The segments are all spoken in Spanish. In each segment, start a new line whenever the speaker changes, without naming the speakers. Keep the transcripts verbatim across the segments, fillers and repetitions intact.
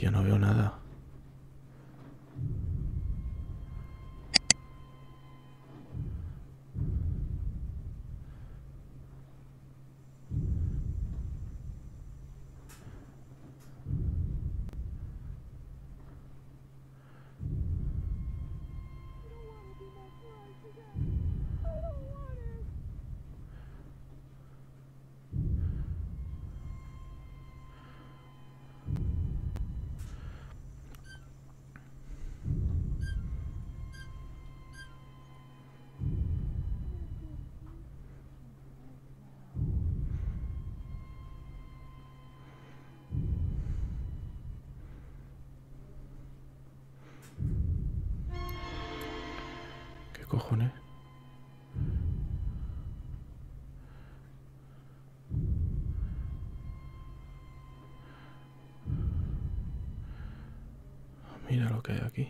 tío, no veo nada. ¿Qué cojones? Mira lo que hay aquí.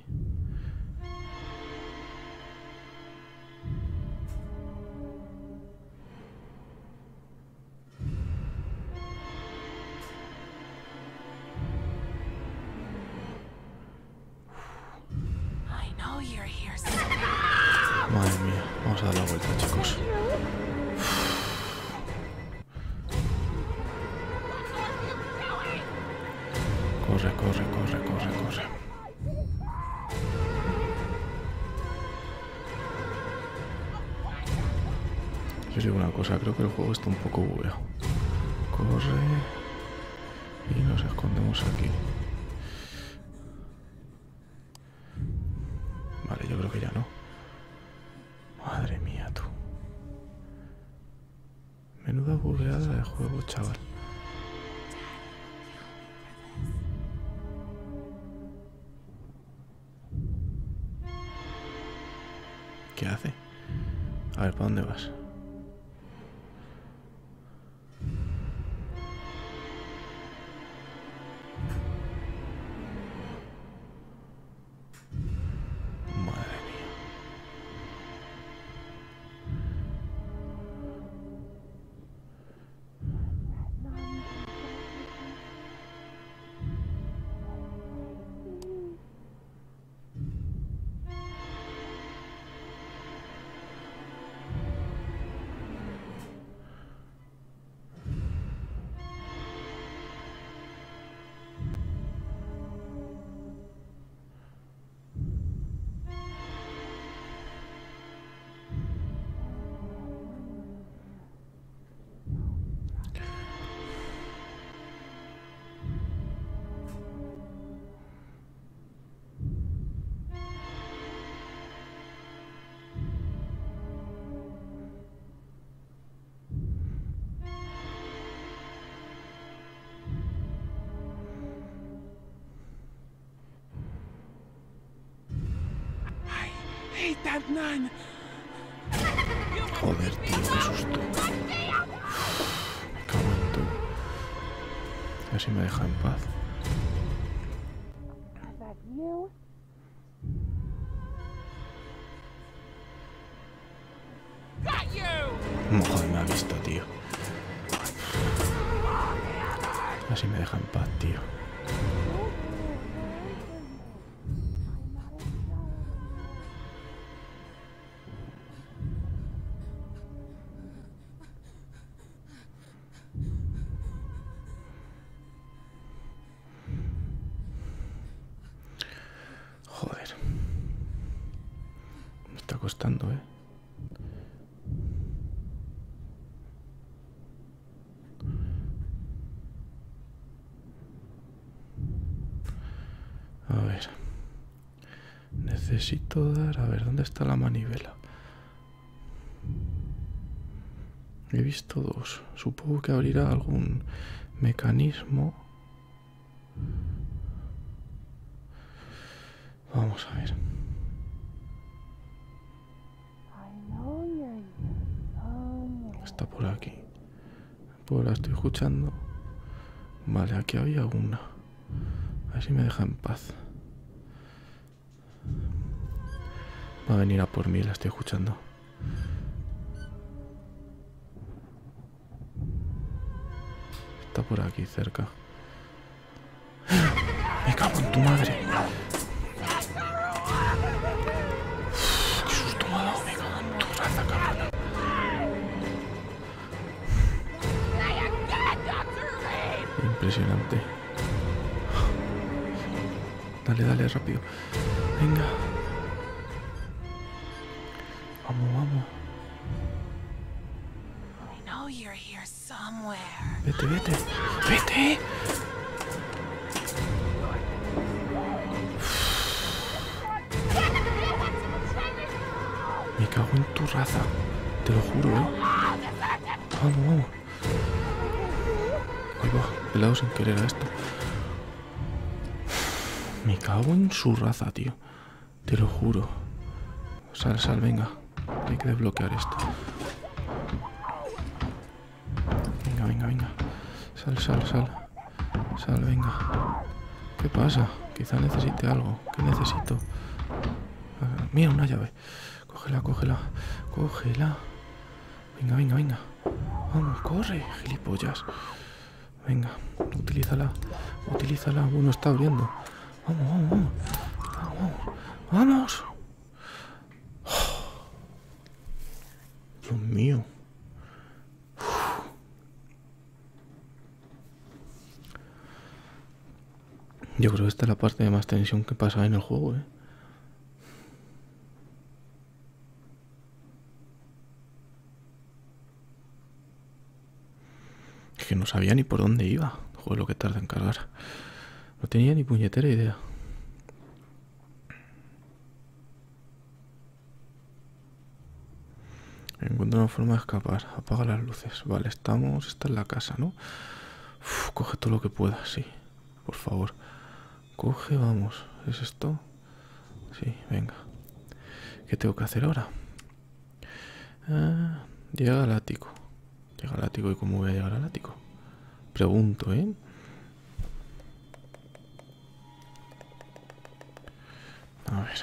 Madre mía, vamos a dar la vuelta, chicos. Corre, corre, corre, corre, corre. Yo os digo una cosa, creo que el juego está un poco bugueado. Corre y nos escondemos aquí. Vale, yo creo que ya no. Madre mía, tú. Menuda bugueada de juego, chaval. ¿Qué hace? A ver, ¿para dónde vas? Madre mía. Joder, tío, qué susto. Me cago en todo. A ver si me deja en paz. Joder, me ha visto, tío. A ver si me deja en paz, tío. Joder. Me está costando, ¿eh? A ver. Necesito dar... A ver, ¿dónde está la manivela? He visto dos. Supongo que abrirá algún mecanismo. Vamos a ver. Está por aquí. Pues la estoy escuchando. Vale, aquí había una. A ver si me deja en paz. Va a venir a por mí, la estoy escuchando. Está por aquí cerca. Me cago cago en tu madre. Uf, qué susto me ha dado, me cago en tu raza, cabrona. Impresionante. Dale, dale, rápido. Venga. Vamos, vamos. Vete, vete. Vete. Me cago en tu raza. Te lo juro, ¿eh? Vamos, vamos. Ahí va, pelado sin querer a esto. Me cago en su raza, tío. Te lo juro. Sal, sal, venga. Hay que desbloquear esto. Venga, venga, venga. Sal, sal, sal. Sal, venga. ¿Qué pasa? Quizá necesite algo. ¿Qué necesito? Mira, una llave. Cógela, cógela. Cógela. Venga, venga, venga. Vamos, corre, gilipollas. Venga, utilízala. Utilízala. Bueno, está abriendo. Vamos, vamos, vamos. Vamos. Vamos. Oh, Dios mío. Uf. Yo creo que esta es la parte de más tensión que pasa en el juego, ¿eh? Es que no sabía ni por dónde iba. Joder, lo que tarda en cargar. No tenía ni puñetera idea. Encuentro una forma de escapar. Apaga las luces. Vale, estamos... Esta es la casa, ¿no? Uf, coge todo lo que puedas, sí. Por favor. Coge, vamos. ¿Es esto? Sí, venga. ¿Qué tengo que hacer ahora? Ah, llega al ático. Llega al ático. ¿Y cómo voy a llegar al ático? Pregunto, ¿eh? A ver.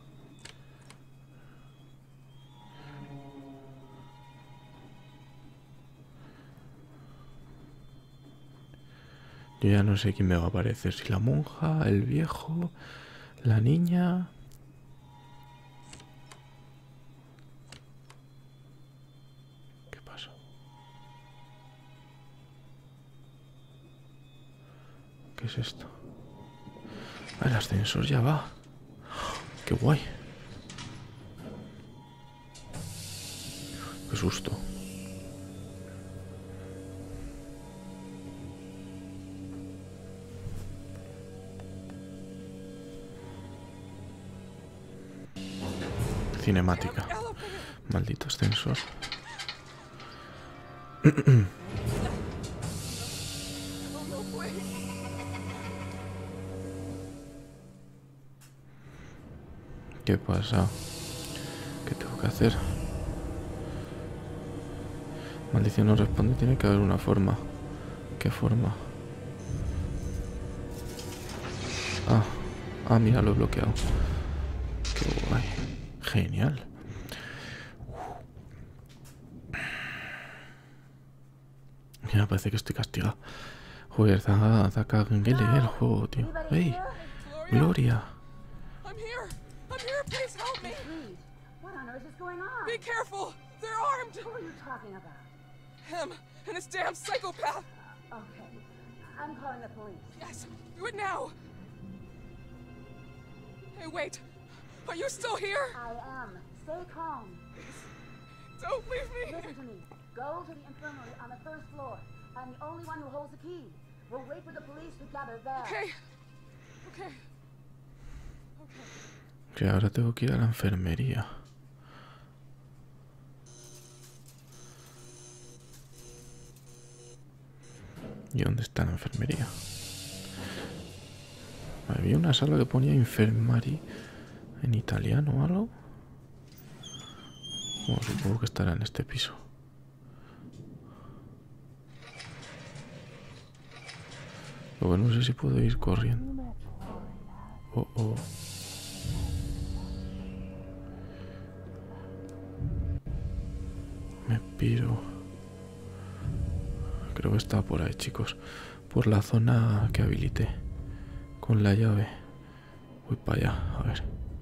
Yo ya no sé quién me va a aparecer. Si la monja, el viejo, la niña... ¿Qué pasó? ¿Qué es esto? Ah, el ascensor ya va. ¡Qué guay! ¡Qué susto! Cinemática. Maldito ascensor. ¿Qué pasa? ¿Qué tengo que hacer? Maldición no responde. Tiene que haber una forma. ¿Qué forma? Ah, ah, mira, lo he bloqueado. Qué guay. Genial. Mira, parece que estoy castigado. Joder, Zaka Gengele, el juego, tío. ¡Ey! ¡Gloria!
Be careful! They're armed!
Who are you talking about?
Him and his damn psychopath!
Okay, I'm calling the police.
Yes, do it now! Hey, wait! Are you still here?
I am. Stay calm.
Don't leave me!
Listen to me. Go to the infirmary on the first floor. I'm the only one who holds the key. We'll wait for the police to gather there.
Okay. Okay. Okay.
Que ahora tengo que ir a la enfermería. ¿Y dónde está la enfermería? Había una sala que ponía infirmari en italiano o algo. Bueno, supongo que estará en este piso. Lo que no sé si puedo ir corriendo. Oh, oh. Me piro. Creo que está por ahí, chicos. Por la zona que habilité. con la llave. Voy para allá, a ver.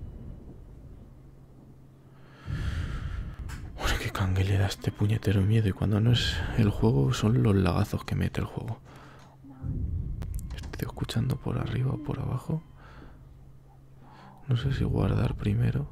Bueno, qué cangue le da este puñetero miedo. Y cuando no es el juego, son los lagazos que mete el juego. Estoy escuchando por arriba o por abajo. No sé si guardar primero.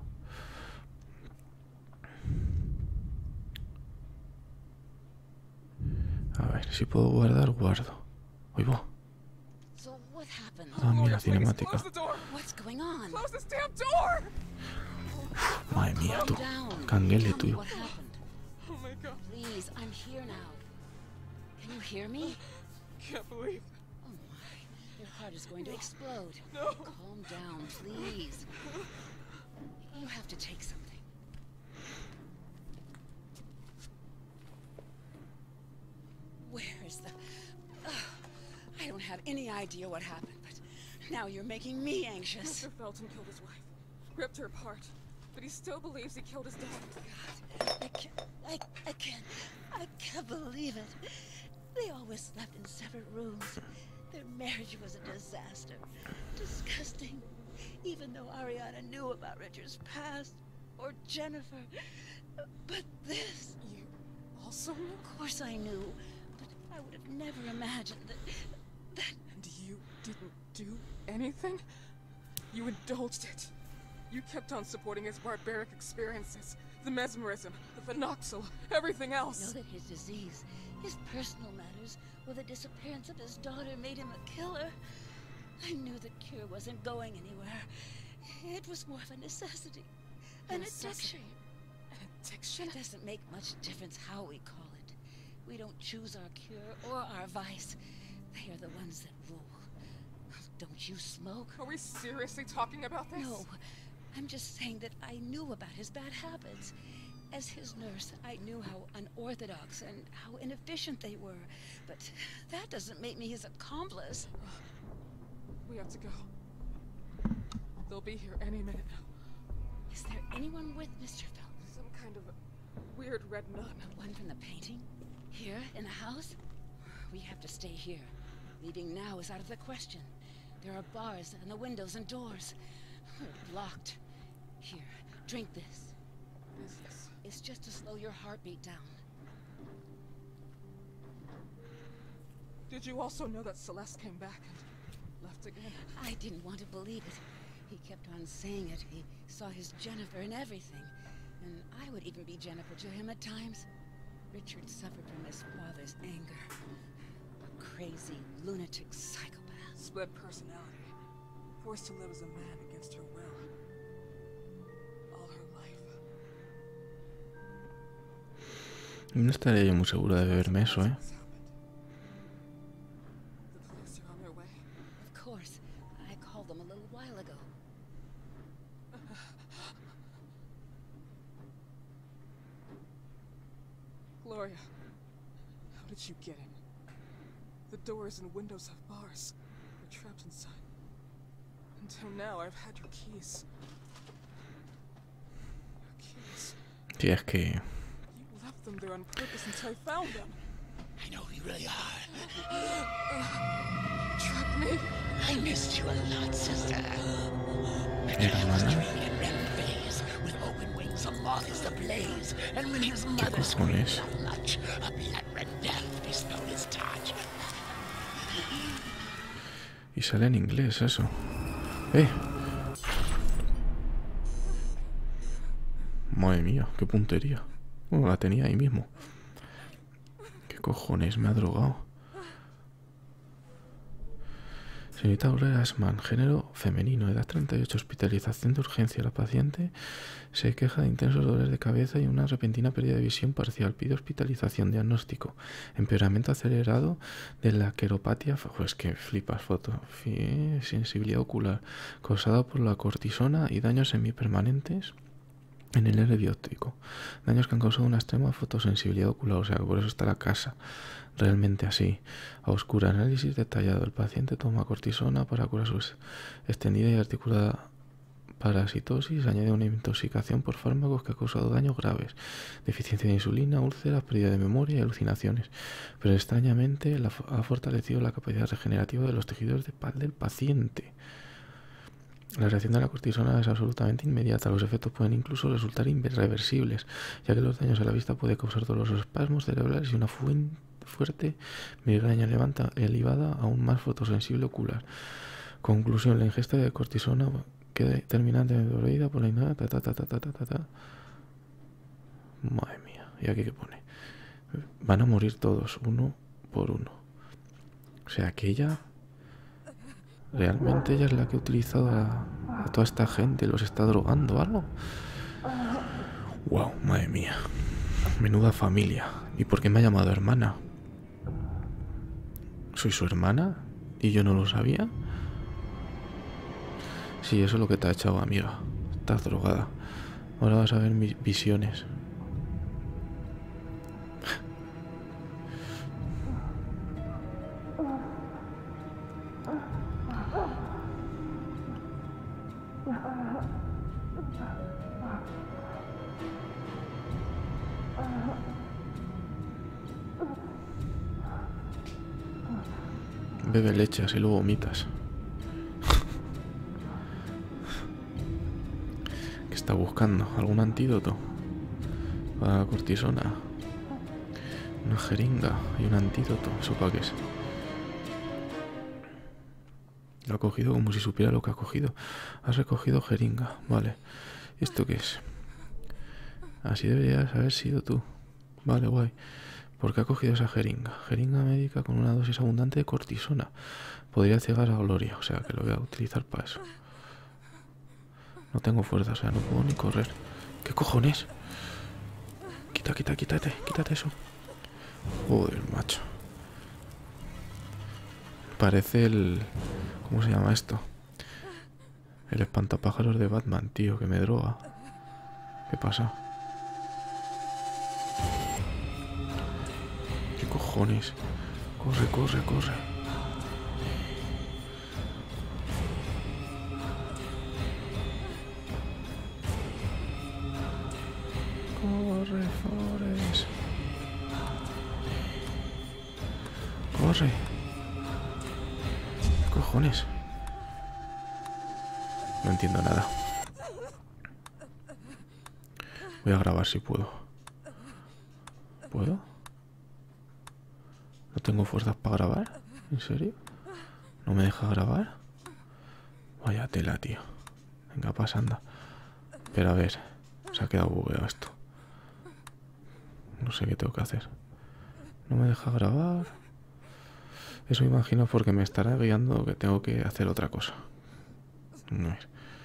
A ver, si puedo guardar, guardo. Oye, va.
So what happened?
Ah, mira,
Please,
cinemática.
close the door.
What's going on?
Close this damn door.
Madre mía, tú.
Calm down.
Canguele
Tell me
tuyo.
what happened.
Oh my god.
Please, I'm here now. Can you hear me?
Can't believe.
Oh my, your heart is going to explode.
No.
Calm down, please. You have to take something. Where is the... Ugh, I don't have any idea what happened, but now you're making me anxious.
Mister Felton killed his wife, ripped her apart, but he still believes he killed his daughter.
God, I can't, I, I can't, I can't believe it. They always slept in separate rooms. Their marriage was a disaster. Disgusting. Even though Ariana knew about Richard's past, or Jennifer. But this...
You also knew?
Of course I knew, but I would have never imagined that... that...
And you didn't do anything? You indulged it. You kept on supporting his barbaric experiences. The mesmerism, the phenoxyl, everything
I know
else.
that his disease, his personal matters, or the disappearance of his daughter made him a killer. I knew the cure wasn't going anywhere. It was more of a necessity. An
Necessity?
addiction.
An addiction?
It doesn't make much difference how we call it. We don't choose our cure or our vice. They are the ones that rule. Don't you smoke?
Are we seriously talking about this?
No. I'm just saying that I knew about his bad habits. As his nurse, I knew how unorthodox and how inefficient they were. But that doesn't make me his accomplice.
We have to go. They'll be here any minute now.
Is there anyone with Mister Felton?
Some kind of weird red nun.
One from the painting? Here, in the house? We have to stay here. Leaving now is out of the question. There are bars and the windows and doors. We're locked. Here, drink this.
What is this?
It's just to slow your heartbeat down.
Did you also know that Celeste came back and left again?
I didn't want to believe it. He kept on saying it. He saw his Jennifer and everything. And I would even be Jennifer to him at times. Richard suffered from his father's anger. A crazy, lunatic psychopath.
Split personality. Forced to live as a man against her will. All her life.
No estaría yo muy seguro de beberme eso, ¿eh?
What's happened? The police are on their way.
Of course. I called them a little while ago.
Gloria, how did you get in? The doors and windows have bars. We're trapped inside. Until now, I've had your keys. Your keys.
Sí, es que...
You left them there on purpose until I found them.
I know you really are.
Trapped me.
I missed you a lot, sister.
Hermana.
In red phase, with open wings, a moth is ablaze. And when his
¿Qué
mother screamed
cojones?
out much, a blood red death bestowed his touch.
Y sale en inglés eso. ¡Eh! Madre mía, qué puntería. Bueno, la tenía ahí mismo. ¿Qué cojones? Me ha drogado. Señorita Aurora Asman, género femenino, edad treinta y ocho, hospitalización de urgencia. La paciente se queja de intensos dolores de cabeza y una repentina pérdida de visión parcial. Pide hospitalización. Diagnóstico: empeoramiento acelerado de la queropatía. Pues que flipas, foto. Sensibilidad ocular causada por la cortisona y daños semipermanentes en el nervio óptico. Daños que han causado una extrema fotosensibilidad ocular, o sea que por eso está la casa realmente así. A oscura, análisis detallado. El paciente toma cortisona para curar su extendida y articulada parasitosis, añade una intoxicación por fármacos que ha causado daños graves, deficiencia de insulina, úlceras, pérdida de memoria y alucinaciones. Pero extrañamente la, ha fortalecido la capacidad regenerativa de los tejidos de piel del paciente. La reacción de la cortisona es absolutamente inmediata. Los efectos pueden incluso resultar irreversibles, ya que los daños a la vista pueden causar dolorosos espasmos cerebrales y una fuerte migraña levanta, elevada aún más fotosensible ocular. Conclusión: la ingesta de cortisona queda terminantemente prohibida por la ignorancia. Ta, ta, ta, ta, ta, ta, ta. Madre mía. ¿Y aquí qué pone? Van a morir todos, uno por uno. O sea que ella... ¿Realmente ella es la que ha utilizado a, a toda esta gente? ¿Los está drogando o algo? Wow, madre mía. Menuda familia. ¿Y por qué me ha llamado hermana? ¿Soy su hermana? ¿Y yo no lo sabía? Sí, eso es lo que te ha echado, amiga. Estás drogada. Ahora vas a ver mis visiones. Bebe leche, así luego vomitas. ¿Qué está buscando? ¿Algún antídoto? Para la cortisona. Una jeringa y un antídoto. ¿Eso para qué es? Lo ha cogido como si supiera lo que ha cogido. Has recogido jeringa. Vale. ¿Y esto qué es? Así deberías haber sido tú. Vale, guay. ¿Por qué ha cogido esa jeringa? Jeringa médica con una dosis abundante de cortisona. Podría cegar a Gloria, o sea que lo voy a utilizar para eso. No tengo fuerza, o sea, no puedo ni correr. ¿Qué cojones? Quita, quita, quítate, quítate eso. Joder, macho. Parece el... ¿Cómo se llama esto? El espantapájaros de Batman, tío, que me droga. ¿Qué pasa? ¿Qué cojones? Corre, corre, corre. Corre, Forrest. Corre. ¿Qué cojones? No entiendo nada. Voy a grabar si puedo. ¿Puedo? ¿No tengo fuerzas para grabar? ¿En serio? ¿No me deja grabar? Vaya tela, tío. Venga, pasa, anda. Pero a ver, se ha quedado bugueado esto. No sé qué tengo que hacer. No me deja grabar. Eso me imagino porque me estará guiando que tengo que hacer otra cosa. A ver.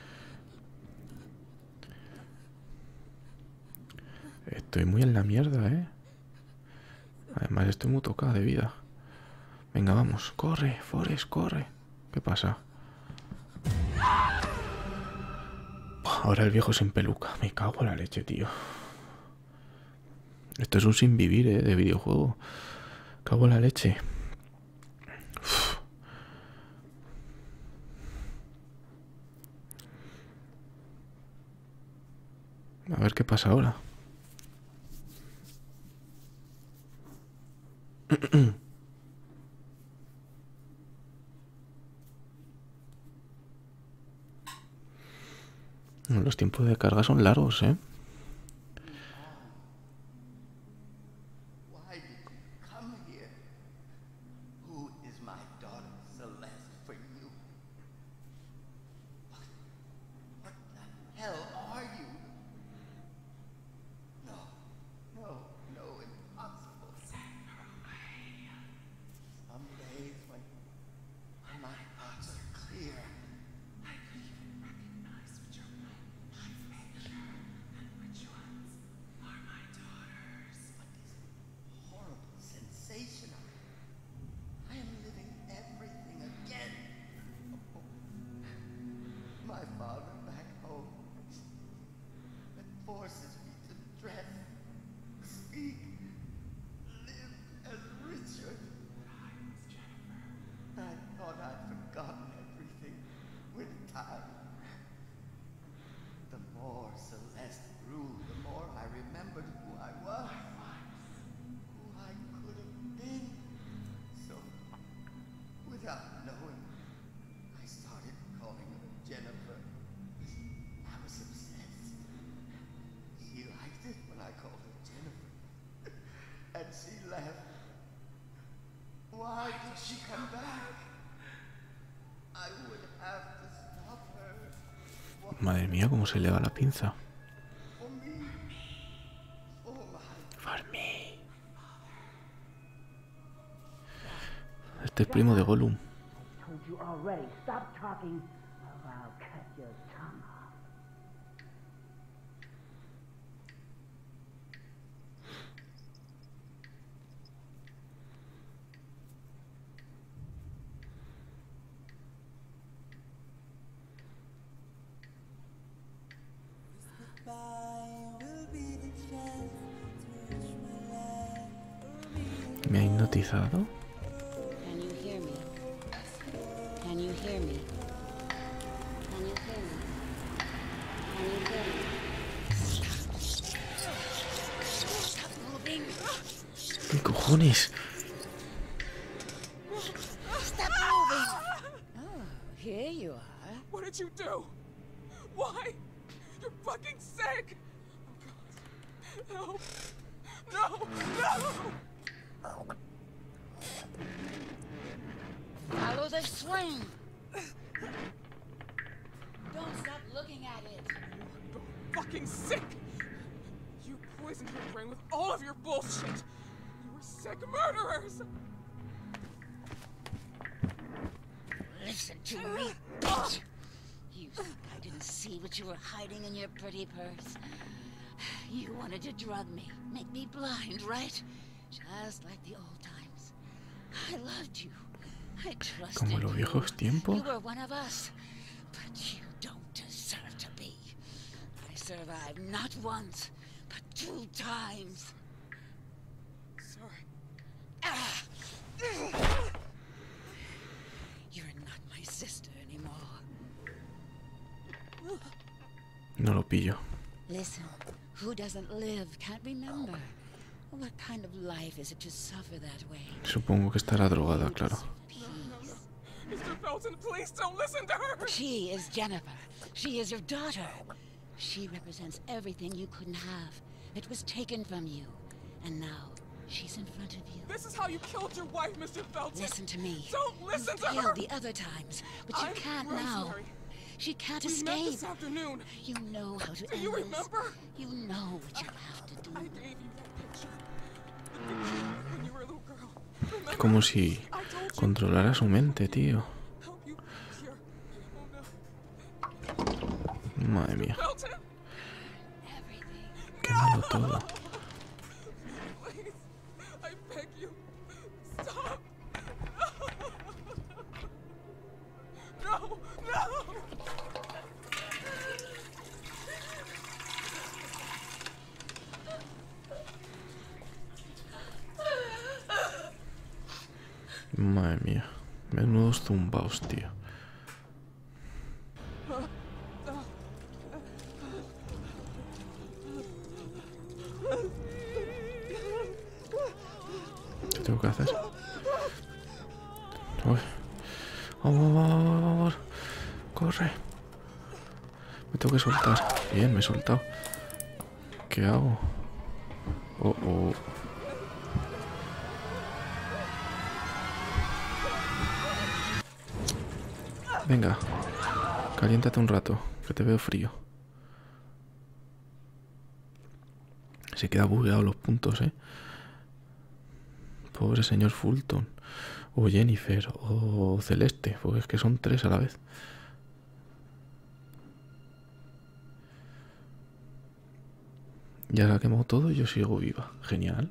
Estoy muy en la mierda, ¿eh? Además estoy muy tocada de vida. Venga, vamos. Corre, Forrest, corre. ¿Qué pasa? Ahora el viejo sin peluca. Me cago en la leche, tío. Esto es un sin vivir, ¿eh? De videojuego. Cago en la leche. Uf. A ver qué pasa ahora. Los tiempos de carga son largos, ¿eh?
Why did you come here? Who is my daughter Celeste for you? What, what the hell are you? No, no, no, impossible. Some days when, when my thoughts are clear, I could even recognize what your my picture and more Celeste grew, the more I remembered who I was, who I could have been. So, without knowing, I started calling her Jennifer. I was obsessed. She liked it when I called her Jennifer. And she left. Why did she come back? I would have to stop her.
Madre mía, cómo se le va la pinza.
For me. For my
For me. Este es primo de Gollum.
Told you already. Stop talking or I'll cut your tongue off.
¿Me ha hipnotizado?
Can you hear me? Can you hear me? Can you hear me? Can you hear me? Stop moving!
¿Qué cojones?
Stop moving! Oh, here you are.
What did you do? Why? You're fucking sick! Oh, God. No! No! No!
Follow the swing! Don't stop looking at it!
You're fucking sick! You poisoned your brain with all of your bullshit! You were sick murderers!
Listen to me, bitch! You think I didn't see what you were hiding in your pretty purse? You wanted to drug me, make me blind, right? Just like the old times. I loved you. I trusted
Como los viejos
you.
tiempos.
You were one of us, but you don't deserve to be. I survived not once, but two times.
Sorry.
Ah! You're not my sister anymore.
No lo pillo.
Listen, who doesn't live can't remember. What kind of life is it to suffer that way?
Supongo que estará drogada, claro.
Peace.
Mister Felton, please don't listen to her!
She is Jennifer. She is your daughter. She represents everything you couldn't have. It was taken from you. And now, she's in front of you.
This is how you killed your wife, Mister Felton!
Listen to me.
Don't listen
you
to
killed
her!
the other times, but you
I'm
can't now.
Rosemary.
She can't
We met
escape.
this afternoon.
You know how to
Do
end
you
this.
remember?
You know what you have to
I
do.
gave you that picture. The picture when you were a little girl. Remember?
Es como si
I told you.
controlara su mente, tío.
Help you here. Oh no.
Madre mía.
Felton,
Everything.
Qué malo todo.
please. I beg you. Stop. No. No.
Madre mía. Menudos zumbaos, tío. ¿Qué tengo que hacer? Uy. Vamos, vamos, vamos. Corre. Me tengo que soltar. Bien, me he soltado. ¿Qué hago? Oh, oh. Venga. Caliéntate un rato, que te veo frío. Se queda bugueado los puntos, ¿eh? Pobre señor Fulton. O Jennifer. O Celeste. Porque es que son tres a la vez. Ya se ha quemado todo y yo sigo viva. Genial.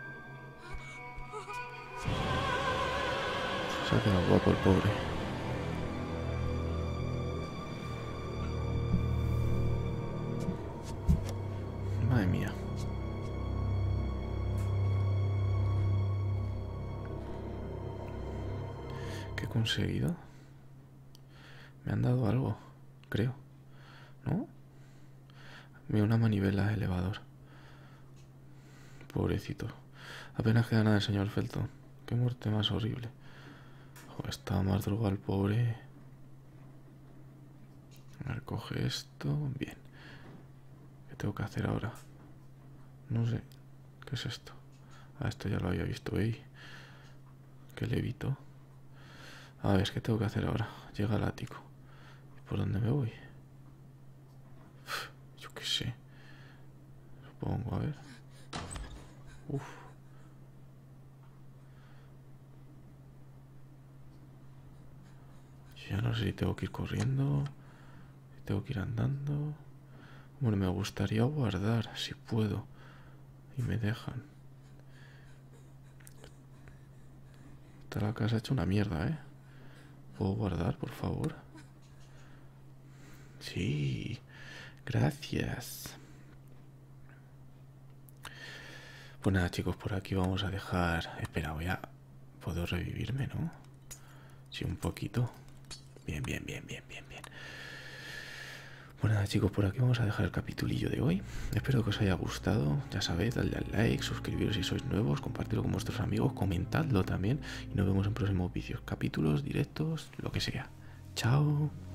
Se ha quedado guapo el pobre. conseguido? Me han dado algo, creo. ¿No? Mira, una manivela de elevador. Pobrecito. Apenas queda nada del señor Felton. Qué muerte más horrible. Joder, estaba más drogado el pobre. A ver, coge esto. Bien. ¿Qué tengo que hacer ahora? No sé. ¿Qué es esto? Ah, esto ya lo había visto, ¿eh? Que levito. A ver, ¿qué tengo que hacer ahora? Llega al ático. ¿Por dónde me voy? Uf, yo qué sé. Supongo, a ver. Uf. Yo ya no sé si tengo que ir corriendo, si tengo que ir andando. Bueno, me gustaría guardar, si puedo. Y me dejan. Está la casa hecha una mierda, ¿eh? ¿Puedo guardar, por favor? Sí. Gracias. Pues nada, chicos, por aquí vamos a dejar... Espera, voy a... ¿Puedo revivirme, no? Sí, un poquito. Bien, bien, bien, bien, bien, bien. Pues nada, chicos, por aquí vamos a dejar el capitulillo de hoy. Espero que os haya gustado. Ya sabéis, dadle al like, suscribiros si sois nuevos, compartirlo con vuestros amigos, comentadlo también. Y nos vemos en próximos vídeos, capítulos, directos, lo que sea. Chao.